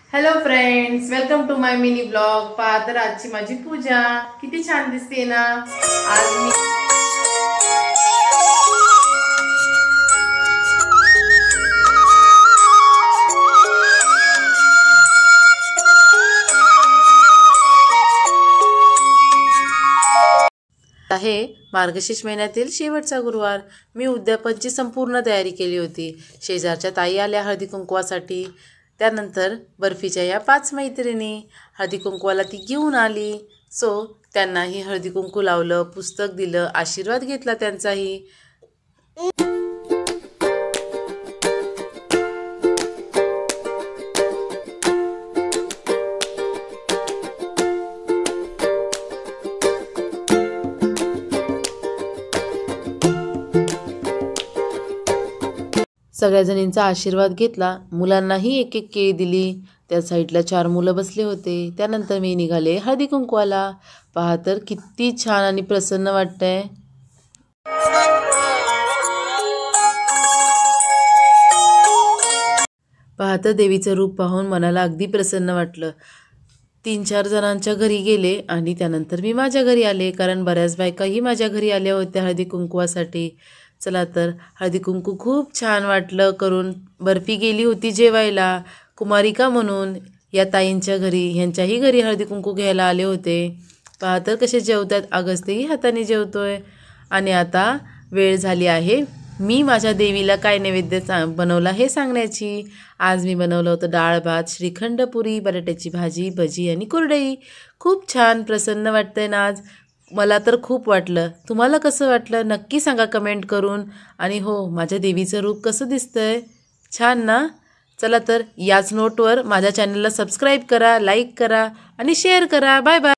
Hello friends, welcome to my mini blog. पहा तर आजची माझी पूजा किती छान दिसते ना। आज मी आहे मार्गशीर्ष महिन्यातील शेवटचा गुरुवार। मी उद्यापनची संपूर्ण तयारी केली होती। शेजारच्या ताई आल्या हळदी कुंकवासाठी। त्यानंतर बर्फीच्या या 5 मैत्रिणी हळदी कुंकवाला ती घेऊन आली। त्यांनाही हळदी कुंकू लावलं, पुस्तक दिलं, आशीर्वाद घेतला त्यांचाही। सगळ्या जणींचा आशीर्वाद घेतला। मुलांनाही एक एक केळी दिली। त्या साईडला 4 मुलं बसले होते। त्यानंतर मी निघाले हळदी कुंकवाला। पहा तर किती छान आणि प्रसन्न वाटतंय। पहा तर देवीचं रूप पाहून मनाला अगदी प्रसन्न वाटलं। 3-4 जणांच्या घरी गेले आणि त्यानंतर मी माझ्या घरी आले, कारण बऱ्याच बायकाही माझ्या घरी आल्या होत्या हळदी कुंकवासाठी। चला तर हळदी कुंकू खूप छान वाटलं करून। बर्फी गेली होती जेवायला कुमारिका म्हणून या ताईंच्या घरी, ह्यांच्याही घरी हळदी कुंकू घ्यायला आले होते। पहा तर कसे जेवतात, अगस्त्यही हाताने जेवतोय। आणि आता वेळ झाली आहे मी माझ्या देवीला काय नैवेद्य बनवला हे सांगण्याची। आज मी बनवलं होतं डाळ भात, श्रीखंड, पुरी, बटाट्याची भाजी, भजी आणि कुरडई। खूप छान प्रसन्न वाटतंय ना आज। मला तर खूप वाटलं। तुम्हाला कसं वाटलं नक्की सांगा कमेंट करून। आणि हो, माझ्या देवीचं रूप कसं दिसतंय, छान ना। चला तर याच नोटवर माझ्या चॅनलला सबस्क्राईब करा, लाईक करा आणि शेअर करा। Bye bye.